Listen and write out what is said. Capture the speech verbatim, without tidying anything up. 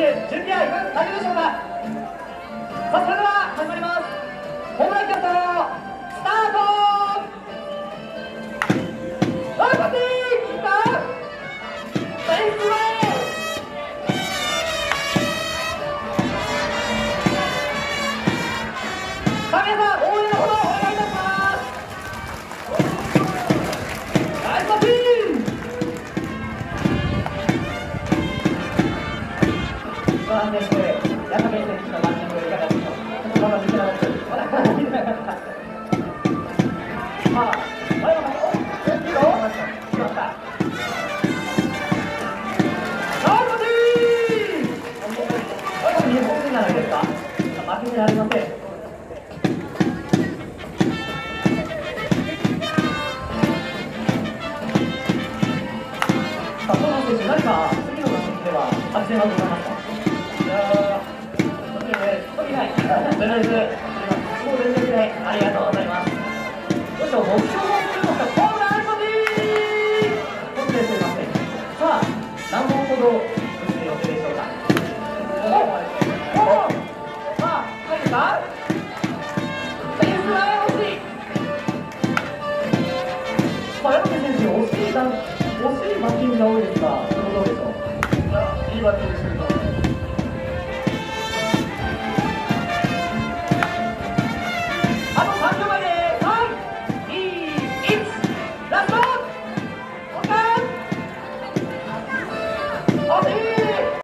手、準備はいか大丈夫でしょうか。さあ、それでは始まります。ホームランキャストスタート。あ、こっちいったフェンス前。さあ、皆さん応援のほどお願いいたします。ナイスバッティング。さあ、先生、矢影選手のバッティングいかがでしょうか。ちょっとまだ見てなかったです。まだ見てなかった。さあ、前山さん、おっ、いいよ。来ました。ナイスバッティング。これ日本人じゃないですか。負けてられません。さあ、東野選手、何か次の打席では作戦はございますか。いやー、特にね、特にない。とりあえず、もう全力でありがとうございます。どうしよう、目標を作るのか、ホームランバッティング。突然すいません。さあ、何本ほど打つ予定でしょうか。おお、さあ、入るか。フェンス前惜しい。さあ、山手選手、惜しいだ。惜しいバッティングが多いですが、それどうでしょう。 いいバッティングしてると